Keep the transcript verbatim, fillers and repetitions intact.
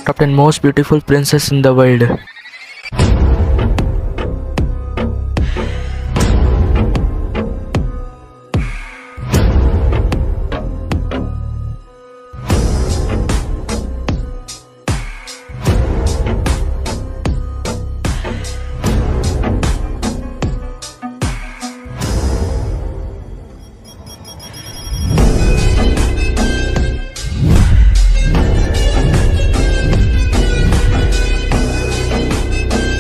Top ten most beautiful princess in the world.